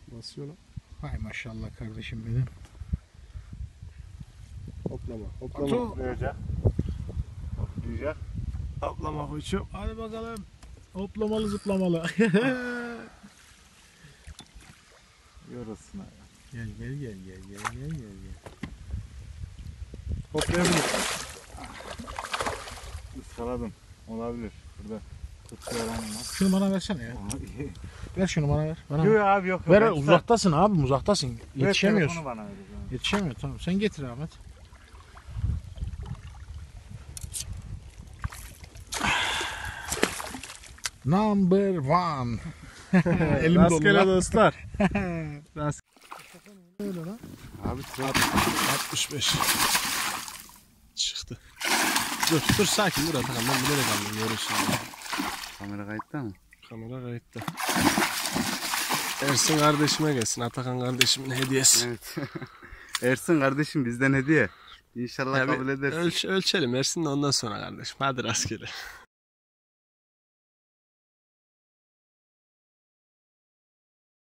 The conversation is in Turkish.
Basıyor lan. Hay maşallah kardeşim benim. Hoplama. Hoplama. Batu. Hoplayacak. Hoplayacak. Hoplama koçum. Hadi bakalım. Hoplamalı zıplamalı. Yorulsun abi. Gel. Hoplayabilir. Iskaladım. Olabilir. Burada kutu yaran olmaz. Şunu bana versene ya. Ver şunu bana ver. Bana ver. Yok abi yok. Ver Ben uzaktasın abi uzaktasın. Ver Yetişemiyorsun. telefonu bana ver o zaman. Yetişemiyor tamam. Sen getir Ahmet. Number one. Elim dolu Rastgele lan. dostlar. Rastgele. Öyle lan. Abi çok 65. Çıktı. Dur sakin dur Atakan, ben bilerek aldım, görürsün. kamera kayıtta mı? Kamera kayıtta. Ersin kardeşime gelsin, Atakan kardeşimin hediyesi. Evet. Ersin kardeşim bizden hediye. İnşallah Ya kabul edersin. Ölçelim Ersin'le ondan sonra kardeşim. Hadi rastgele.